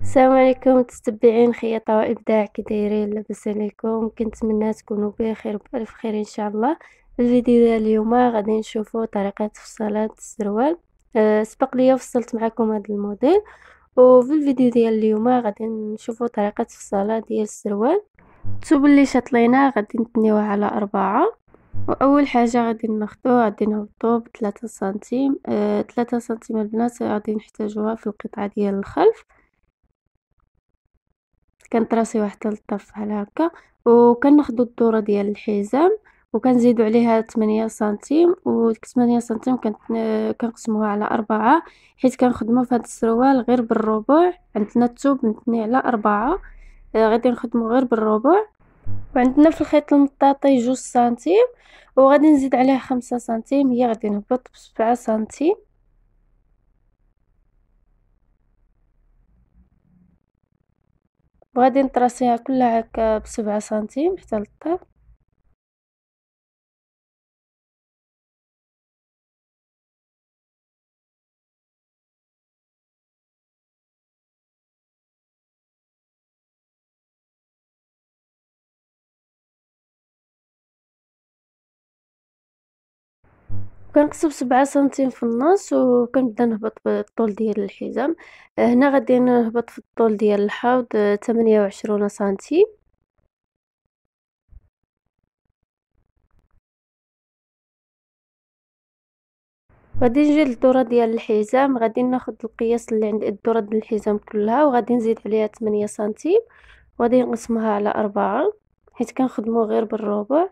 السلام عليكم متتبعين خياطة وإبداع، كي دايرين؟ لاباس عليكم؟ كنتمنى تكونوا بخير بألف خير إن شاء الله. الفيديو ديال اليوم غادي نشوفوا طريقة فصالة السروال. سبق لي فصلت معكم هذا الموديل، وفي الفيديو ديال اليوم غادي نشوفوا طريقة فصالة ديال السروال. الثوب اللي شاطليناه غادي نتنيوه على 4. واول حاجه غادي نهبطو بثلاثة سنتيم. 3 سنتيم البنات غادي نحتاجوها في القطعه ديال الخلف. كنطراسي واحد 3 طرف بحال هكا، وكناخدو الدوره ديال الحزام وكنزيدو عليها 8 سنتيم، وديك 8 سنتيم كنقسموها على 4، حيت كنخدمو في هذا السروال غير بالربع. عندنا الثوب متني على 4، غادي نخدمو غير بالربع. وعندنا في الخيط المطاطي 2 سنتيم، وغادي نزيد عليه 5 سنتيم، هي غادي نهبط ب7 سنتيم. وغادي نطراسيها كلها هكا ب7 سنتيم حتى للطرف. كنقص ب7 سنتيم في النص، وكنبدا نهبط بالطول ديال الحزام. هنا غادي نهبط في الطول ديال الحوض 28 سنتيم. غادي نجي للدوره ديال الحزام، غادي ناخذ القياس اللي عند الدوره ديال الحزام كلها، وغادي نزيد عليها 8 سنتيم، وغادي نقسمها على 4 حيت كنخدمو غير بالربع.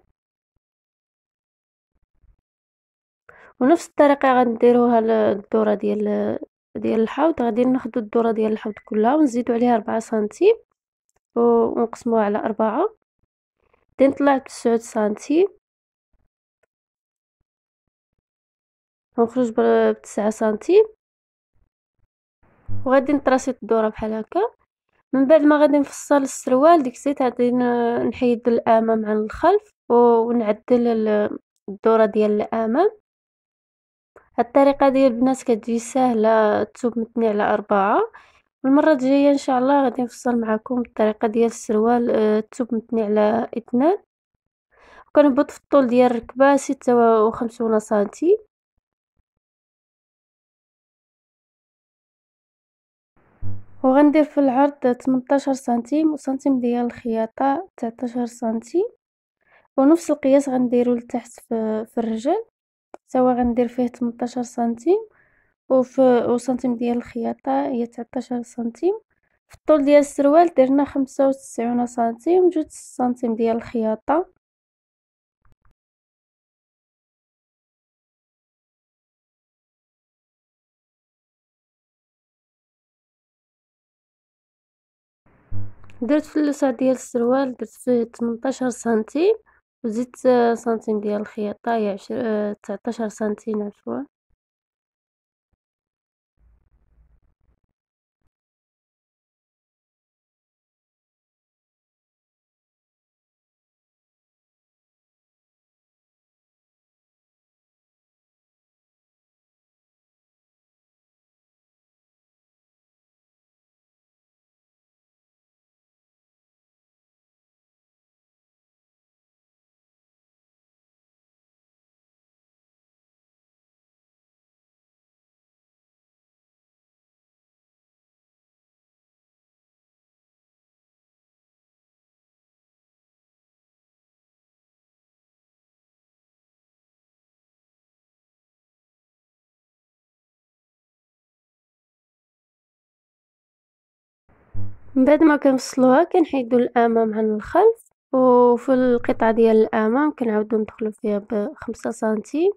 ونفس الطريقه غنديروها للدوره ديال الحوض. غادي ناخذ الدوره ديال الحوض كلها ونزيدو عليها 4 سنتيم ونقسموها على 4. غادي نطلع 9 سنتيم ونخرج ب9 سنتيم، وغادي نطراسي الدوره بحال هكا. من بعد ما غادي نفصل السروال، ديك السيت غادي نحيد الامام عن الخلف ونعدل الدوره ديال الامام. هاد الطريقه ديال البنات كتجي سهله، الثوب متني على 4. المره الجايه ان شاء الله غادي نفصل معكم الطريقه ديال السروال الثوب متني على 2. وكنهبط في الطول ديال الركبه 56 سنتيم، وغندير في العرض 18 سنتيم، وسنتيم ديال الخياطه 19 سنتيم. ونفس القياس غنديرو لتحت في الرجل، سوا غندير فيه 18 سنتيم، وسنتيم ديال الخياطه هي 19 سنتيم. في الطول ديال السروال درنا 95 سنتيم، 2 سنتيم ديال الخياطه. درت في اللسع ديال السروال درت فيه 18 سنتيم، وزدت سنتيم ديال الخياطه هي 19 سنتيم عفوا. من بعد ما كنفصلوها كنحيدو الامام عن الخلف، وفي القطعه ديال الامام كنعاودو ندخلو فيها ب5 سنتيم.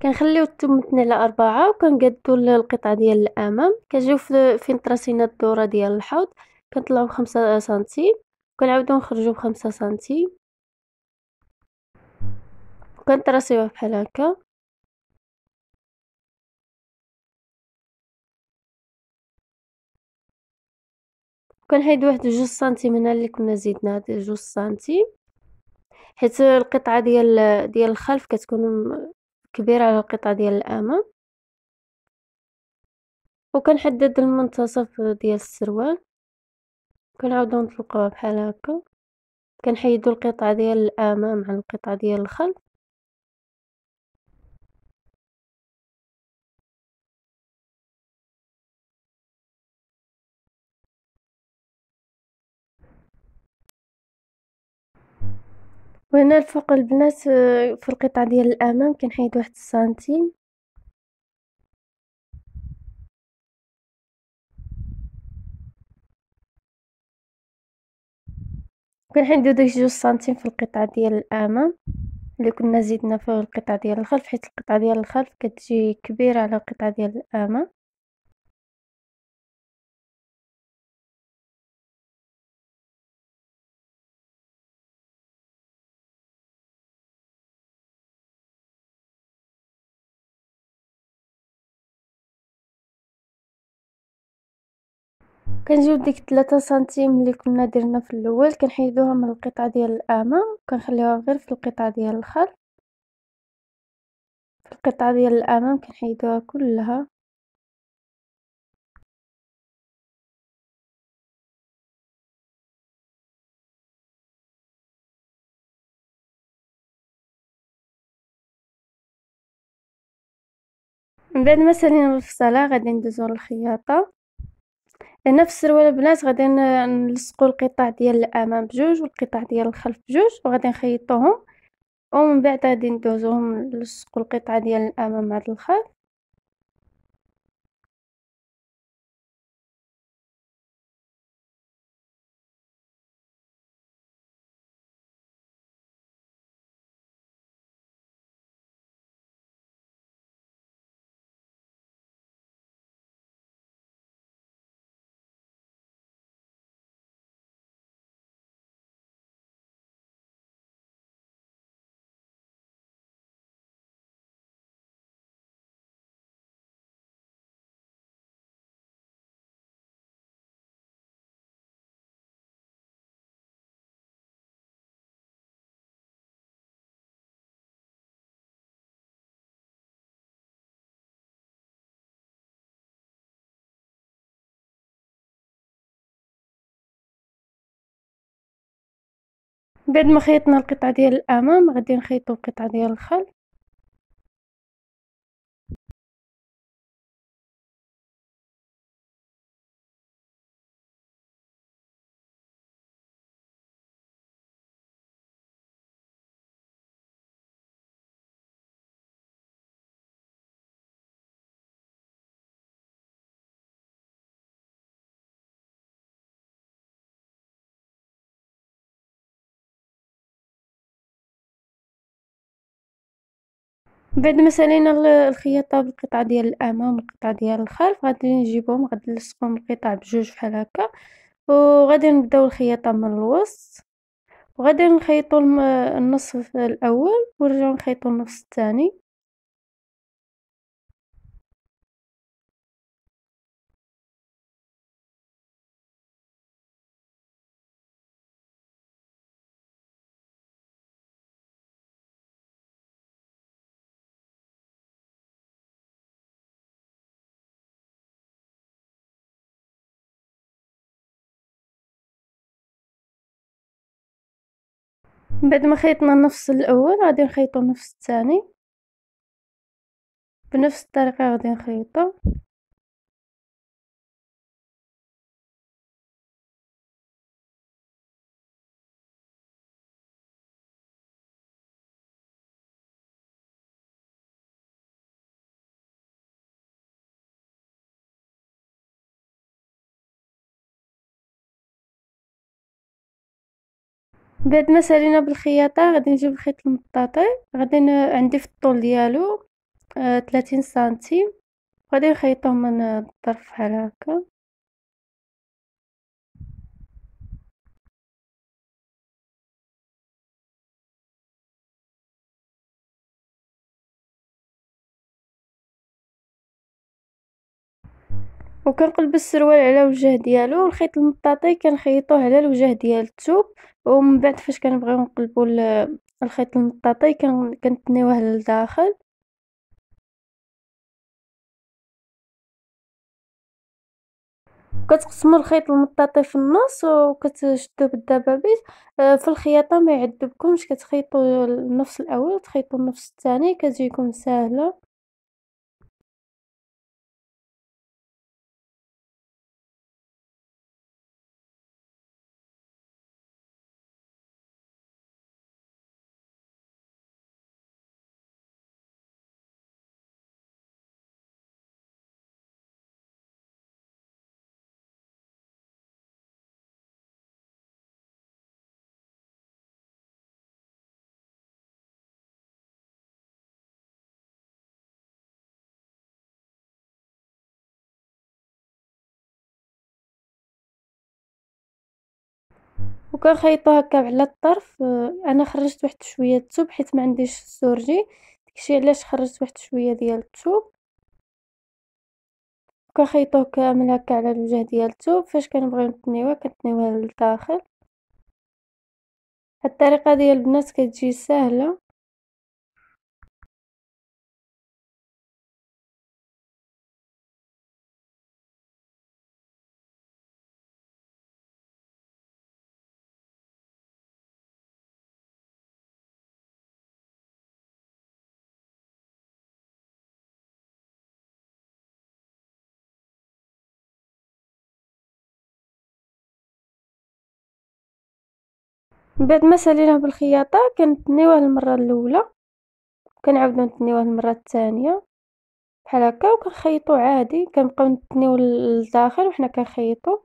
كنخليو الثوم على 4 وكنقادو القطعة ديال الامام، كنجيو فين طراسينا الدورة ديال الحوض، كنطلعو ب5 سنتيم وكنعاودو نخرجو ب5 سنتيم وكنطراسيوه بحال هكا. وكنحيد واحد 2 سنتيم هنا اللي كنا زيدنا، هاد 2 سنتيم، حيت القطعة ديال الخلف كتكون كبيرة على القطعة ديال الامام. وكنحدد المنتصف ديال السروال، كنعاودو نطلقوها بحال هكا، كنحيدو القطعة ديال الامام عن القطعة ديال الخلف. وهنا الفوق البنات في القطعة ديال الامام كنحيد 1 سنتيم. كنحيدو داك 2 سنتيم في القطعة ديال الامام اللي كنا زيدنا في القطعة ديال الخلف، حيت القطعة ديال الخلف كتجي كبيرة على القطعة ديال الامام. كنجيو ديك 3 سنتيم اللي كنا درنا في الاول كنحيدوها من القطعة ديال الامام وكنخليوها غير في القطعة ديال الخلف. في القطعة ديال الامام كنحيدوها كلها. من بعد ما سالينا المفصلة غادي ندوزو للخياطة. هنا في السروال البنات غادي نلصقو القطع ديال الامام بجوج والقطع ديال الخلف بجوج وغادي نخيطوهم، ومن بعد غادي ندوزوهم نلصقو القطعة ديال الامام مع الخلف. بعد ما خيطنا القطعة ديال الامام غادي نخيطو القطعة ديال الخلف. بعد ما سالينا الخياطة بالقطعة ديال الامام والقطعة ديال الخلف غادي نجيبهم، غادي نلصقهم القطع بجوج بحال هكا، وغادي نبداو الخياطة من الوسط، وغادي نخيطو النصف الاول ونرجعو نخيطو النص الثاني. بعد ما خيطنا النفس الاول غادي نخيطو النفس الثاني بنفس الطريقة، غادي نخيطو. بعد ما سالينا بالخياطة غادي نجيب الخيط المطاطي، غادي عندي في الطول ديالو 30 سنتيم. غادي نخيطوه من الطرف بحال هكا. وكنقلب السروال على وجه ديالو، والخيط المطاطي كنخيطوه على الوجه ديال الثوب. ومن بعد فاش كنبغيو نقلبوا الخيط المطاطي كنتنيوه للداخل. كتقسموا الخيط المطاطي في النص وكتشدوه بالدبابيس. في الخياطه ما يعذبكمش، كتخيطوا النص الاول وتخيطوا النص الثاني، كتجيكم سهله. وكنخيطوا هكا على الطرف. انا خرجت واحد شويه الثوب حيت ما عنديش السورجي، داكشي علاش خرجت واحد شويه ديال الثوب. كنخيطوه كامل هكا على الوجه ديال الثوب. فاش كنبغيو نتنيوه كنتنيوه للداخل. هاد الطريقه ديال البنات كتجي سهله. من بعد ما ساليناه بالخياطه كنتنيوه المره الاولى، كنعاودو نتنيوه المره الثانيه بحال هكا، وكنخيطو عادي. كنبقاو نتنيو للداخل وحنا كنخيطو.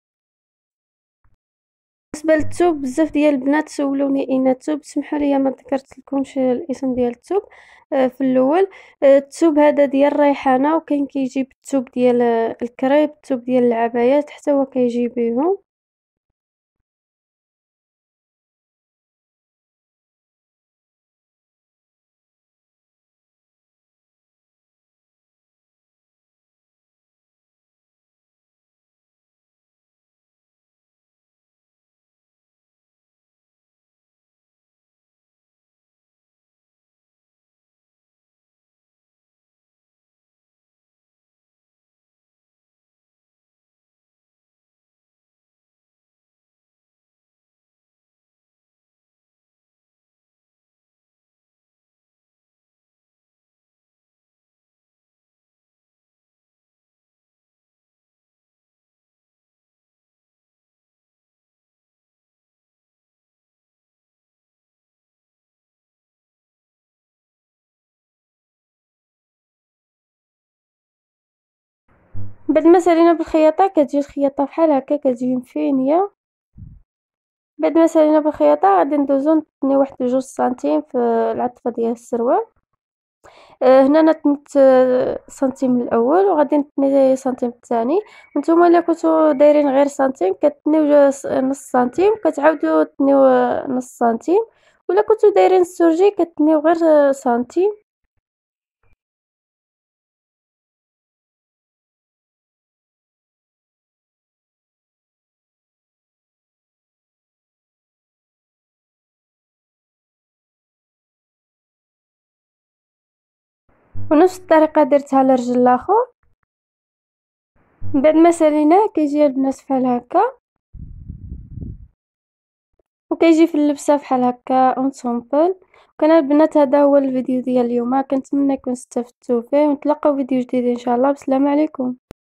بالنسبه للثوب بزاف ديال البنات سولوني اين الثوب، سمحوا لي ما ذكرت لكمش الاسم ديال الثوب في الاول. الثوب هذا ديال الريحانه، وكاين كيجيب الثوب ديال الكريب، الثوب ديال العبايات حتى هو كيجي بيهم. بعد ما سالينا بالخياطه كتجي الخياطه بحال هكا، كتجي مفينيه. بعد ما سالينا بالخياطه غادي ندوزو نتنيو واحد 2 سنتيم في العطفه ديال السروال. هنا انا تنت سنتيم الاول، وغادي نتني سنتيم الثاني. نتوما الا كنتو دايرين غير سنتيم كتنيو نص سنتيم، كتعاودوا تنيو نص سنتيم. ولا كنتو دايرين السورجي كتنيو غير سنتيم. ونفس الطريقه درتها للرجل الاخر. من بعد ما ساليناه كيجي البنات بحال هكا، وكيجي في اللبسه بحال هكا اونسومبل. كان البنات هذا هو الفيديو ديال اليوم، كنتمنى يكون استفدتوا فيه، ونتلاقاو فيديو جديد ان شاء الله. بسلام عليكم.